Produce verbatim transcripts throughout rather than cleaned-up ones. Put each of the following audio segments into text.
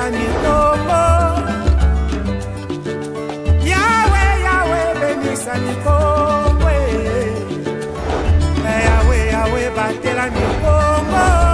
batela mikongo. Yahweh, Yahweh, bénissa mikongo. Yahweh, Yahweh, batela mikongo.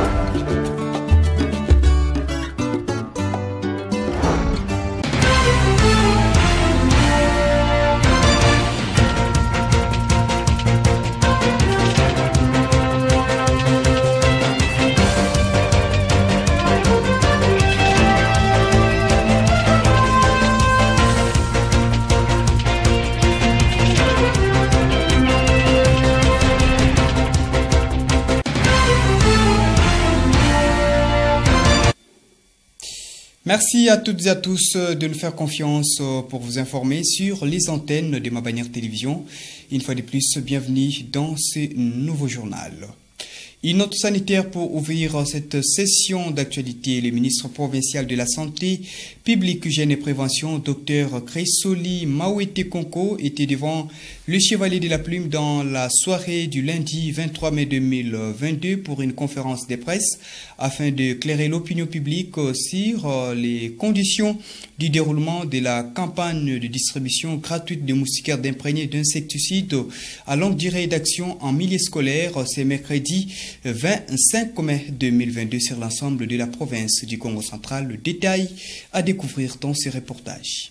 Merci à toutes et à tous de nous faire confiance pour vous informer sur les antennes de Ma Bannière Télévision. Une fois de plus, bienvenue dans ce nouveau journal. Une note sanitaire pour ouvrir cette session d'actualité. Le ministre provincial de la Santé publique, Hygiène et Prévention, Dr Chrysoli Mawete Konko, était devant le Chevalier de la Plume dans la soirée du lundi vingt-trois mai deux mille vingt-deux pour une conférence de presse afin d'éclairer l'opinion publique sur les conditions du déroulement de la campagne de distribution gratuite de moustiquaires d'imprégnés d'insecticides à longue durée d'action en milieu scolaire. C'est mercredi vingt-cinq mai deux mille vingt-deux sur l'ensemble de la province du Congo central. Le détail à découvrir dans ces reportages.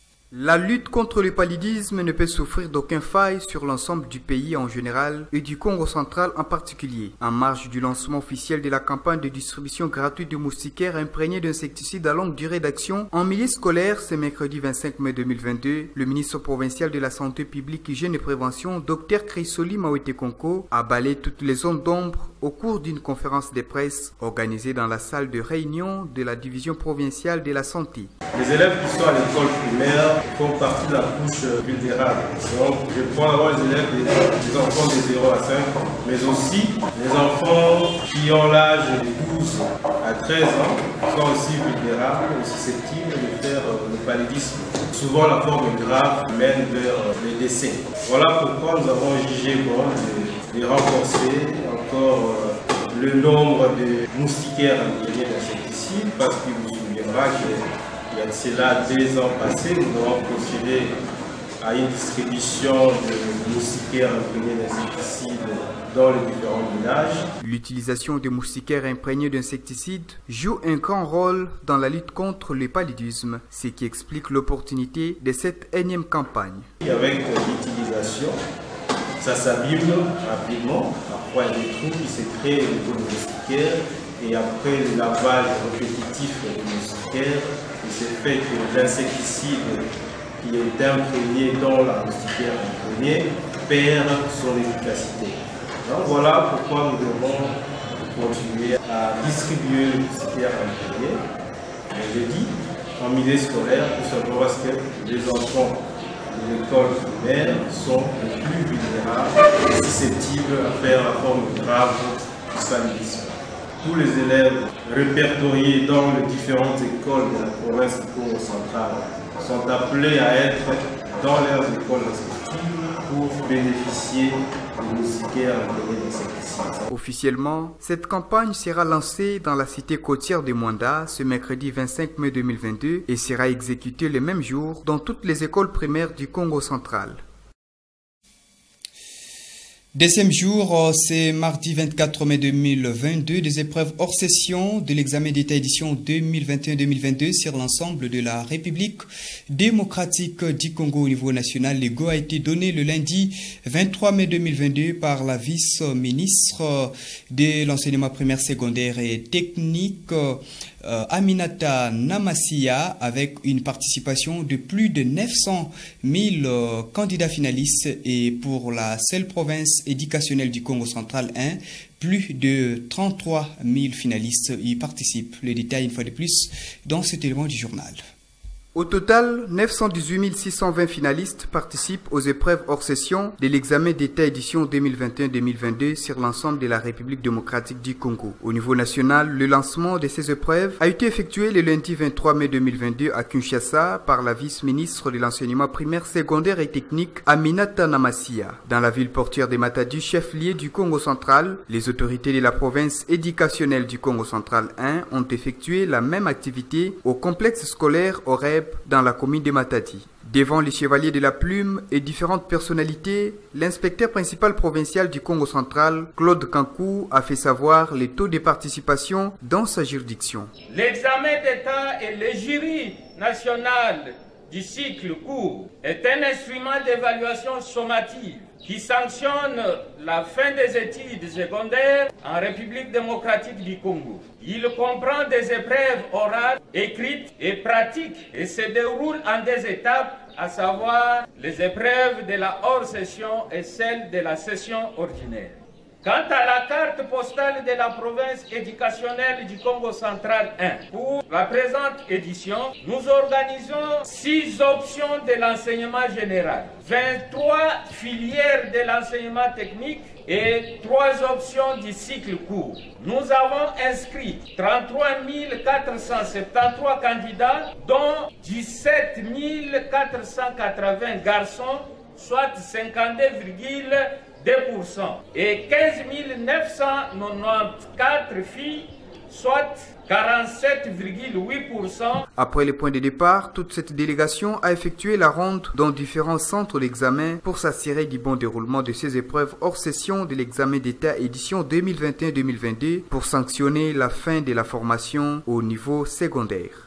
La lutte contre le paludisme ne peut souffrir d'aucun faille sur l'ensemble du pays en général et du Congo central en particulier. En marge du lancement officiel de la campagne de distribution gratuite de moustiquaires imprégnés d'insecticides à longue durée d'action en milieu scolaire, ce mercredi vingt-cinq mai deux mille vingt-deux, le ministre provincial de la Santé publique, Hygiène et Prévention, Dr Chrysoli Mawete Konko, a balayé toutes les zones d'ombre au cours d'une conférence de presse organisée dans la salle de réunion de la division provinciale de la santé. Les élèves qui sont à l'école primaire font partie de la couche vulnérable. Donc, je prends d'abord les élèves des, des enfants de zéro à cinq ans, mais aussi les enfants qui ont l'âge de douze à treize ans sont aussi vulnérables, aussi susceptibles de faire le paludisme. Souvent, la forme grave mène vers le décès. Voilà pourquoi nous avons jugé bon de, de renforcer encore le nombre de moustiquaires imprégnés d'insecticides, parce qu'il vous souviendra que il y a de cela deux ans passés, nous avons procédé à une distribution de moustiquaires imprégnés d'insecticides dans les différents villages. L'utilisation des moustiquaires imprégnés d'insecticides joue un grand rôle dans la lutte contre le paludisme, ce qui explique l'opportunité de cette énième campagne. Et avec l'utilisation, ça s'abîme rapidement. Parfois, il y a des trous qui se créent au niveau des moustiquaires et après le lavage répétitif des moustiquaires, il se fait que l'insecticide qui est imprégné dans la moustiquaire imprégnée perd son efficacité. Donc voilà pourquoi nous devons continuer à distribuer le moustiquaire imprégné. Je l'ai dit, en milieu scolaire, tout simplement parce que les enfants de l'école primaire sont les plus vulnérables et susceptibles à faire la forme grave du paludisme. Tous les élèves répertoriés dans les différentes écoles de la province du Congo central sont appelés à être dans leurs écoles respectives pour bénéficier des moustiquaires imprégnés d'insecticides. Officiellement, cette campagne sera lancée dans la cité côtière de Mwanda ce mercredi vingt-cinq mai deux mille vingt-deux et sera exécutée le même jour dans toutes les écoles primaires du Congo central. Deuxième jour, c'est mardi vingt-quatre mai deux mille vingt-deux, des épreuves hors session de l'examen d'État édition deux mille vingt et un deux mille vingt-deux sur l'ensemble de la République démocratique du Congo au niveau national. Le go a été donné le lundi vingt-trois mai deux mille vingt-deux par la vice-ministre de l'enseignement primaire, secondaire et technique, Euh, Aminata Namassia, avec une participation de plus de neuf cent mille euh, candidats finalistes, et pour la seule province éducationnelle du Congo central un, plus de trente-trois mille finalistes y participent. Les détails une fois de plus dans cet élément du journal. Au total, neuf cent dix-huit mille six cent vingt finalistes participent aux épreuves hors session de l'examen d'État édition deux mille vingt et un deux mille vingt-deux sur l'ensemble de la République démocratique du Congo. Au niveau national, le lancement de ces épreuves a été effectué le lundi vingt-trois mai deux mille vingt-deux à Kinshasa par la vice-ministre de l'enseignement primaire, secondaire et technique Aminata Namasia. Dans la ville portuaire de Matadi, chef-lieu du Congo central, les autorités de la province éducationnelle du Congo central un ont effectué la même activité au complexe scolaire Oreb dans la commune de Matadi. Devant les chevaliers de la plume et différentes personnalités, l'inspecteur principal provincial du Congo central, Claude Kankou, a fait savoir les taux de participation dans sa juridiction. L'examen d'État et le jury national du cycle court est un instrument d'évaluation sommative qui sanctionne la fin des études secondaires en République démocratique du Congo. Il comprend des épreuves orales, écrites et pratiques et se déroule en deux étapes, à savoir les épreuves de la hors-session et celles de la session ordinaire. Quant à la carte postale de la province éducationnelle du Congo central un, pour la présente édition, nous organisons six options de l'enseignement général, vingt-trois filières de l'enseignement technique et trois options du cycle court. Nous avons inscrit trente-trois mille quatre cent soixante-treize candidats, dont dix-sept mille quatre cent quatre-vingts garçons, soit cinquante-deux virgule deux pour cent, et quinze mille neuf cent quatre-vingt-quatorze filles, soit quarante-sept virgule huit pour cent. Après les points de départ, toute cette délégation a effectué la ronde dans différents centres d'examen pour s'assurer du bon déroulement de ces épreuves hors session de l'examen d'État édition deux mille vingt et un deux mille vingt-deux pour sanctionner la fin de la formation au niveau secondaire.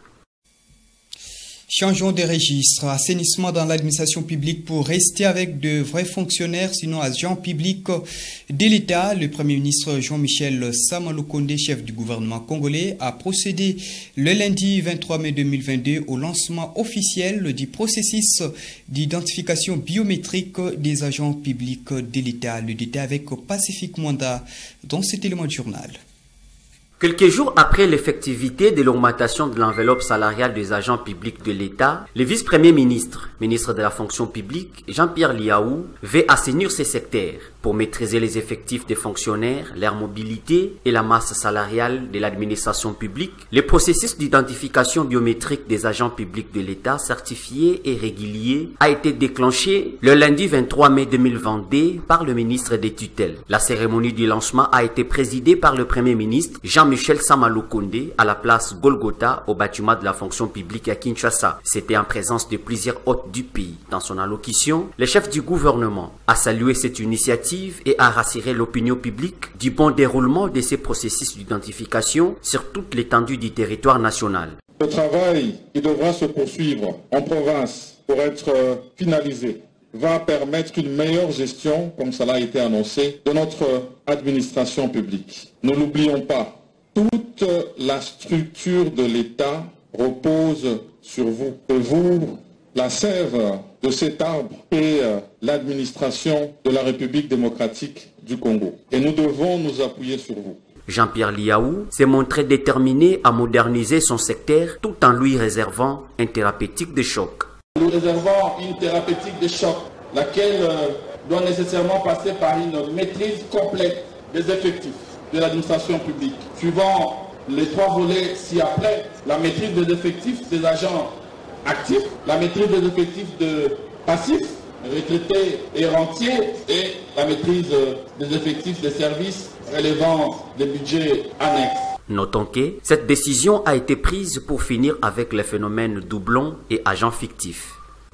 Changeons de registre. Assainissement dans l'administration publique pour rester avec de vrais fonctionnaires, sinon agents publics de l'État. Le Premier ministre Jean-Michel Sama Lukonde, chef du gouvernement congolais, a procédé le lundi vingt-trois mai deux mille vingt-deux au lancement officiel du processus d'identification biométrique des agents publics de l'État. Le détail avec Pacifique Mwanda dans cet élément de journal. Quelques jours après l'effectivité de l'augmentation de l'enveloppe salariale des agents publics de l'État, le vice-premier ministre, ministre de la fonction publique, Jean-Pierre Liaou, veut assainir ces secteurs pour maîtriser les effectifs des fonctionnaires, leur mobilité et la masse salariale de l'administration publique. Le processus d'identification biométrique des agents publics de l'État certifiés et réguliers a été déclenché le lundi vingt-trois mai deux mille vingt-deux par le ministre des tutelles. La cérémonie du lancement a été présidée par le Premier ministre Jean-Michel Sama Lukonde à la place Golgotha au bâtiment de la fonction publique à Kinshasa. C'était en présence de plusieurs hôtes du pays. Dans son allocution, le chef du gouvernement a salué cette initiative et a rassuré l'opinion publique du bon déroulement de ces processus d'identification sur toute l'étendue du territoire national. Le travail qui devra se poursuivre en province pour être finalisé va permettre une meilleure gestion, comme cela a été annoncé, de notre administration publique. Ne l'oublions pas, toute la structure de l'État repose sur vous. Et vous, la sève de cet arbre est l'administration de la République démocratique du Congo. Et nous devons nous appuyer sur vous. Jean-Pierre Liaou s'est montré déterminé à moderniser son secteur tout en lui réservant un thérapeutique de choc. Nous réservons une thérapeutique de choc, laquelle doit nécessairement passer par une maîtrise complète des effectifs de l'administration publique. Suivant les trois volets ci-après, la maîtrise des effectifs des agents actifs, la maîtrise des effectifs de passifs, retraités et rentiers, et la maîtrise des effectifs des services relevant des budgets annexes. Notons que cette décision a été prise pour finir avec les phénomènes doublons et agents fictifs.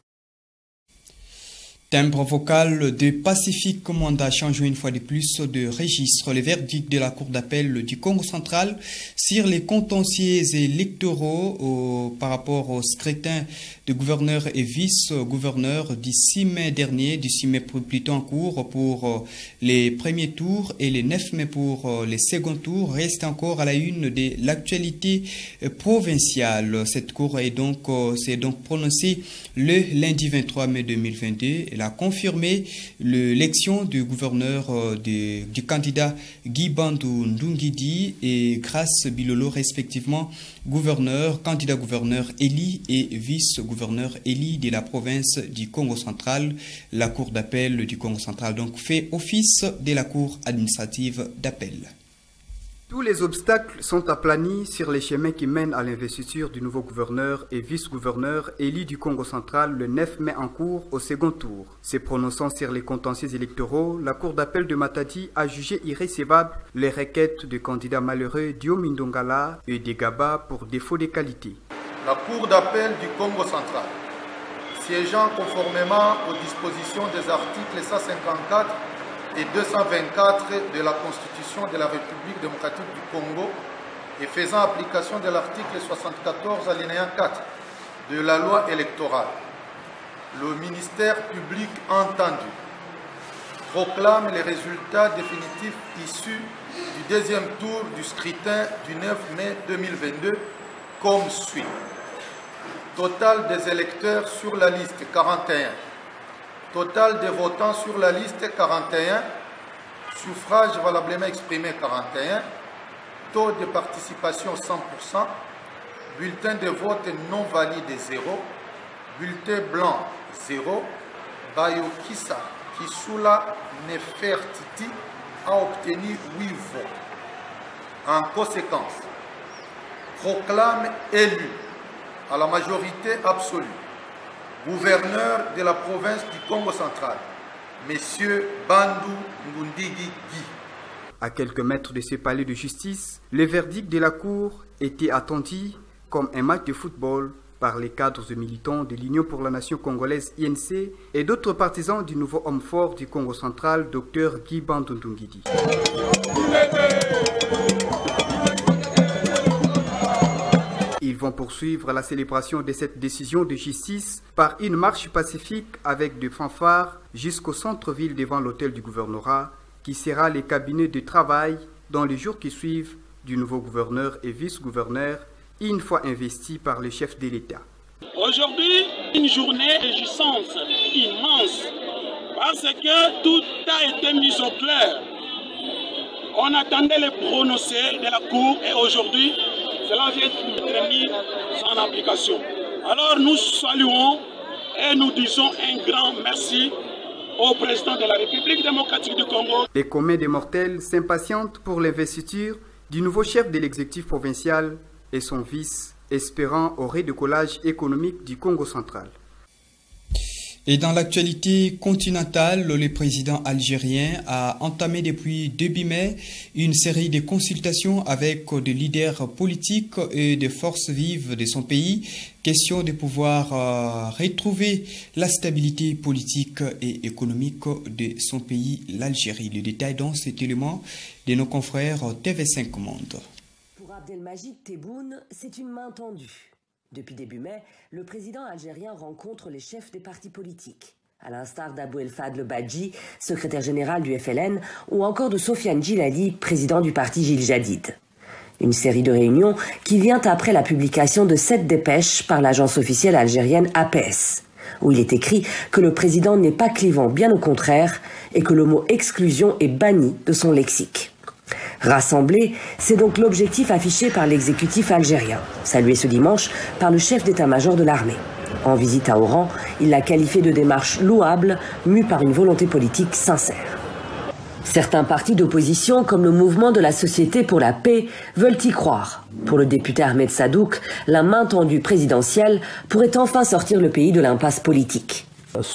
Timbre vocal de Pacifique Mwanda change une fois de plus de registre. Le verdict de la Cour d'appel du Congo central sur les contentieux électoraux au, par rapport au scrutin de gouverneur et vice-gouverneur du six mai dernier, du six mai plutôt en cours pour les premiers tours et les neuf mai pour les seconds tours, reste encore à la une de l'actualité provinciale. Cette Cour est donc, s'est donc prononcée le lundi vingt-trois mai deux mille vingt-deux. a confirmé l'élection du gouverneur euh, de, du candidat Guy Bandou Ndungidi et Grace Bilolo, respectivement gouverneur, candidat gouverneur élu et vice-gouverneur élu de la province du Congo central. La cour d'appel du Congo central donc fait office de la cour administrative d'appel. Tous les obstacles sont aplanis sur les chemins qui mènent à l'investiture du nouveau gouverneur et vice-gouverneur élu du Congo central le neuf mai en cours au second tour. Se prononçant sur les contentieux électoraux, la cour d'appel de Matadi a jugé irrécevable les requêtes du candidat malheureux Diomi Ndongala et des Gaba pour défaut de qualité. La cour d'appel du Congo central, siégeant conformément aux dispositions des articles cent cinquante-quatre et deux cent vingt-quatre de la Constitution de la République démocratique du Congo et faisant application de l'article soixante-quatorze alinéa quatre de la loi électorale, le ministère public entendu proclame les résultats définitifs issus du deuxième tour du scrutin du neuf mai deux mille vingt-deux comme suit. Total des électeurs sur la liste quarante et un. Total des votants sur la liste quarante et un, suffrage valablement exprimé quarante et un, taux de participation cent pour cent, bulletin de vote non valide zéro, bulletin blanc zéro, Bayokisa Kisula Nefertiti a obtenu huit votes. En conséquence, proclame élu à la majorité absolue gouverneur de la province du Congo central, M. Bandou Ndungidi Guy. À quelques mètres de ce palais de justice, le verdict de la cour était attendu comme un match de football par les cadres et militants de l'Union pour la Nation congolaise I N C et d'autres partisans du nouveau homme fort du Congo central, Dr Guy Bandou Ndungidi. Ils vont poursuivre la célébration de cette décision de justice par une marche pacifique avec des fanfares jusqu'au centre-ville devant l'hôtel du gouvernorat qui sera le cabinet de travail dans les jours qui suivent du nouveau gouverneur et vice-gouverneur une fois investis par le chef de l'État. Aujourd'hui, une journée de jouissance immense parce que tout a été mis au clair. On attendait les prononcés de la Cour et aujourd'hui, cela vient d'être mis en application. Alors nous saluons et nous disons un grand merci au président de la République démocratique du Congo. Les communs des mortels s'impatientent pour l'investiture du nouveau chef de l'exécutif provincial et son vice, espérant au redécollage économique du Congo central. Et dans l'actualité continentale, le président algérien a entamé depuis début mai une série de consultations avec des leaders politiques et des forces vives de son pays, question de pouvoir euh, retrouver la stabilité politique et économique de son pays, l'Algérie. Le détail dans cet élément de nos confrères T V cinq Monde. Pour Abdelmajid Tebboune, c'est une main tendue. Depuis début mai, le président algérien rencontre les chefs des partis politiques, à l'instar d'Abou El Fadl Badji, secrétaire général du F L N, ou encore de Sofiane Djilali, président du parti Gil Jadid. Une série de réunions qui vient après la publication de sept dépêches par l'agence officielle algérienne A P S, où il est écrit que le président n'est pas clivant, bien au contraire, et que le mot exclusion est banni de son lexique. Rassembler, c'est donc l'objectif affiché par l'exécutif algérien, salué ce dimanche par le chef d'état-major de l'armée. En visite à Oran, il l'a qualifié de démarche louable, mue par une volonté politique sincère. Certains partis d'opposition, comme le mouvement de la Société pour la paix, veulent y croire. Pour le député Ahmed Sadouk, la main tendue présidentielle pourrait enfin sortir le pays de l'impasse politique.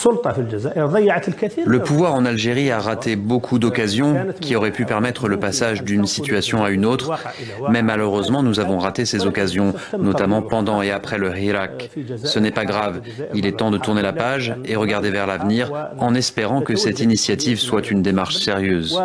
Le pouvoir en Algérie a raté beaucoup d'occasions qui auraient pu permettre le passage d'une situation à une autre, mais malheureusement nous avons raté ces occasions, notamment pendant et après le Hirak. Ce n'est pas grave, il est temps de tourner la page et regarder vers l'avenir en espérant que cette initiative soit une démarche sérieuse.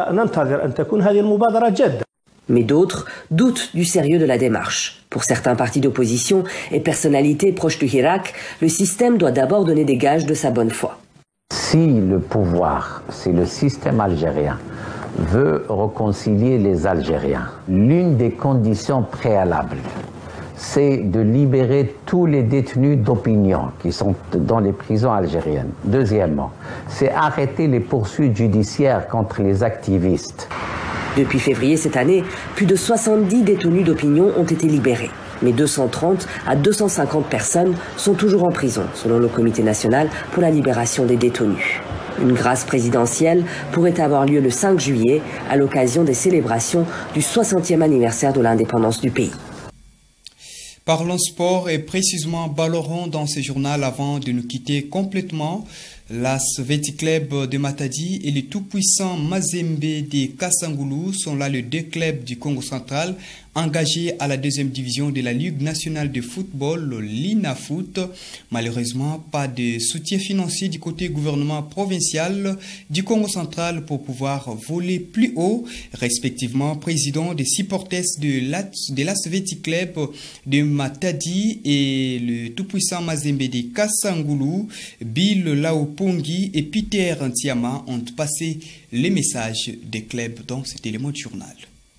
Mais d'autres doutent du sérieux de la démarche. Pour certains partis d'opposition et personnalités proches du Hirak, le système doit d'abord donner des gages de sa bonne foi. Si le pouvoir, si le système algérien veut réconcilier les Algériens, l'une des conditions préalables, c'est de libérer tous les détenus d'opinion qui sont dans les prisons algériennes. Deuxièmement, c'est arrêter les poursuites judiciaires contre les activistes. Depuis février cette année, plus de soixante-dix détenus d'opinion ont été libérés. Mais deux cent trente à deux cent cinquante personnes sont toujours en prison, selon le Comité national pour la libération des détenus. Une grâce présidentielle pourrait avoir lieu le cinq juillet à l'occasion des célébrations du soixantième anniversaire de l'indépendance du pays. Parlons sport et précisément ballon rond dans ce journal avant de nous quitter complètement. L'A S Veti Club de Matadi et le tout-puissant Mazembe de Kassangoulou sont là les deux clubs du Congo central engagés à la deuxième division de la Ligue nationale de football, l'INAFoot. Malheureusement, pas de soutien financier du côté gouvernement provincial du Congo central pour pouvoir voler plus haut. Respectivement, président des supporters de l'A S Veti Club de Matadi et le tout-puissant Mazembe de Kassangoulou, Bill Laopongi et Peter Ntiama ont passé les messages des clubs dans cet élément de journal.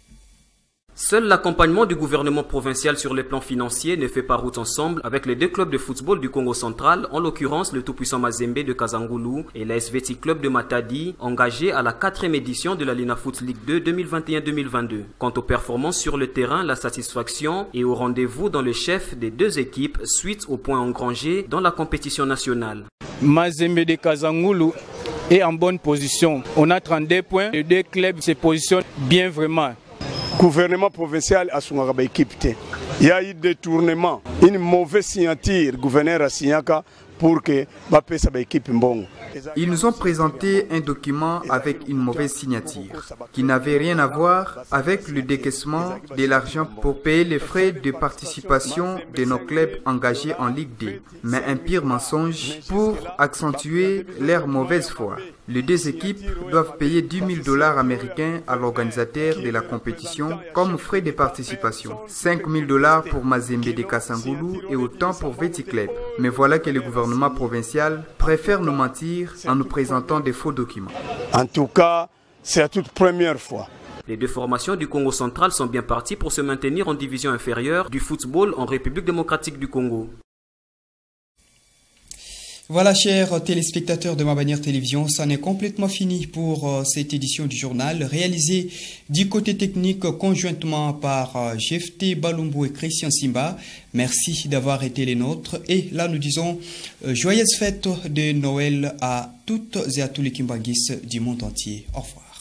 Seul l'accompagnement du gouvernement provincial sur les plans financiers ne fait pas route ensemble avec les deux clubs de football du Congo central, en l'occurrence le tout-puissant Mazembe de Kassangoulou et l'A S Veti Club de Matadi, engagés à la quatrième édition de la Linafoot Ligue deux deux mille vingt et un deux mille vingt-deux. Quant aux performances sur le terrain, la satisfaction est au rendez-vous dans le chef des deux équipes suite aux points engrangés dans la compétition nationale. Mazembe de Kassangoulou est en bonne position. On a trente-deux points, les deux clubs se positionnent bien vraiment. Gouvernement provincial a son équipe. Il y a eu des tournements, une mauvaise signature, gouverneur a signé pour que Mbappé sa équipe mbongo. Ils nous ont présenté un document avec une mauvaise signature qui n'avait rien à voir avec le décaissement de l'argent pour payer les frais de participation de nos clubs engagés en Ligue deux, mais un pire mensonge pour accentuer leur mauvaise foi. Les deux équipes doivent payer dix mille dollars américains à l'organisateur de la compétition comme frais de participation, cinq mille dollars pour Mazembe de Kassangoulou et autant pour Veti Club. Mais voilà que le gouvernement provincial préfère nous mentir en nous présentant des faux documents. En tout cas, c'est la toute première fois. Les deux formations du Congo central sont bien parties pour se maintenir en division inférieure du football en République démocratique du Congo. Voilà, chers téléspectateurs de Mabanière Télévision, ça n'est complètement fini pour euh, cette édition du journal, réalisée du côté technique conjointement par euh, G F T Balumbo et Christian Simba. Merci d'avoir été les nôtres. Et là, nous disons euh, joyeuses fêtes de Noël à toutes et à tous les Kimbanguis du monde entier. Au revoir.